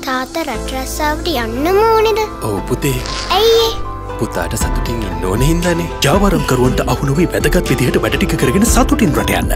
තාත්තා රට රස්සාවට යන්නම ඕනේද? ඔව් පුතේ. ඇයි ඒ? පුතාට සතුටින් ඉන්න ඕනේ හින්දානේ. ජාවාරම්කරුවන්ට අහු නොවි වැදගත් විදිහට වැඩ ටික කරගෙන සතුටින් රට යන්න.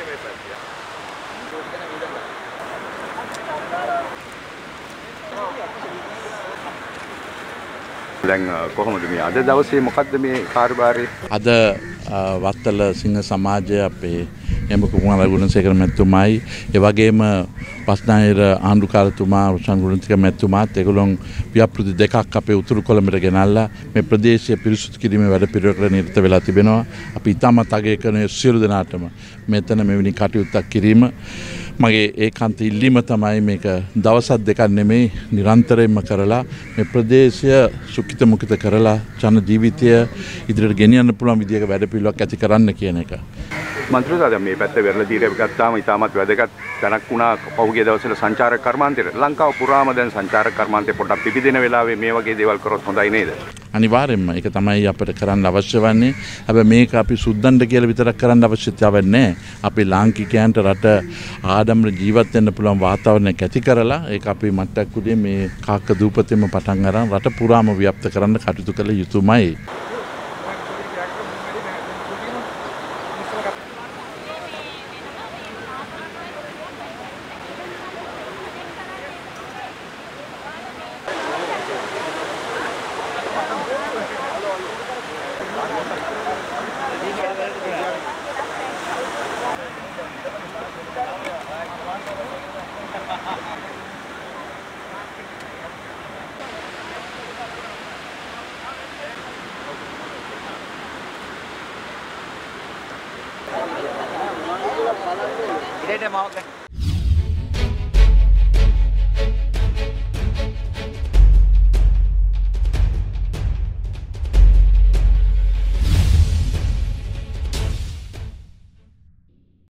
දැන් කොහොමද මේ අද දවසේ මොකද්ද මේ කාර්යභාරය? අද වත්තල සිංහ සමාජය අපේ එම කුමාර ගුණසේකර මැතිතුමායි ඒ වගේම පස්නාහිර ආණ්ඩුකාරතුමා රුෂන් ගුණතික මැතිතුමාත් ඒගොල්ලොන් ව්‍යාපෘති දෙකක් අපේ උතුරු කොළඹට ගෙනල්ලා මේ ප්‍රදේශය පිරිසුදු කිරීමේ වැඩ පිළිවෙලකට නිරත වෙලා තිබෙනවා. අපි ඉතාමත් අගය කරන සියලු දෙනාටම මෙතන මෙවැනි කටයුත්තක් කිරීම මගේ ඒකාන්ත ඉල්ලීම තමයි මේක දවසක් දෙකක් නෙමෙයි නිරන්තරයෙන්ම කරලා මේ ප්‍රදේශය සුඛිත මුඛිත කරලා ජන ජීවිතය ඉදිරියට ගෙනියන්න පුළුවන් විදියක වැඩ පිළිවෙලක් ඇති කරන්න කියන එක. මන්ත්‍රීතුමා දැන් මේ පැත්තේ වෙරළ තීරය ගත්තාම ඉතාමත් වැදගත් තැනක් වුණා පහුගිය දවස්වල සංචාරක කර්මාන්තයට. ලංකාව පුරාම දැන් සංචාරක කර්මාන්තේ පොඩ්ඩක් පිපිදෙන වෙලාවේ මේ වගේ දේවල් කරොත් හොඳයි නේද? අනිවාර්යෙන්ම ඒක තමයි අපිට කරන්න අවශ්‍ය වන්නේ. හැබැයි මේක අපි සුද්දන්ට කියලා විතරක් කරන්න අවශ්‍යතාවයක් නැහැ. අපි ලාංකිකයන්ට රට ආඩම්බර ජීවත් වෙන්න පුළුවන් වාතාවරණයක් ඇති කරලා ඒක අපි මට්ටක් උදේ මේ කාක්ක දූපතෙම පටන් අරන් රට පුරාම ව්‍යාප්ත කරන්න කටයුතු කළ යුතුමයි. ඉතින්